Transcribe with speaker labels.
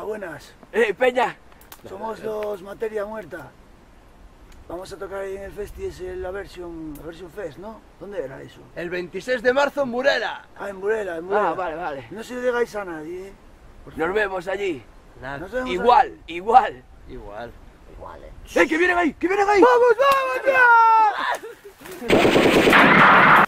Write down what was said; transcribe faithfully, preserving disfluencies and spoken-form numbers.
Speaker 1: buenas.
Speaker 2: Eh, Peña.
Speaker 1: Somos los Materia Muerta. Vamos a tocar ahí en el festi, es la versión, la versión Fest, ¿no? ¿Dónde era eso?
Speaker 3: El veintiséis de marzo en Burela.
Speaker 1: Ah, en Burela, en Burela.
Speaker 2: Ah, vale, vale.
Speaker 1: No se lo digáis a nadie, ¿eh?
Speaker 2: Nos vemos allí.
Speaker 3: Nada.
Speaker 1: Nos vemos
Speaker 2: Igual,
Speaker 1: allí.
Speaker 2: igual.
Speaker 3: Igual.
Speaker 1: Igual, ¿eh?
Speaker 2: ¡Eh, que vienen ahí! ¡Que vienen ahí!
Speaker 3: ¡Vamos, vamos ya!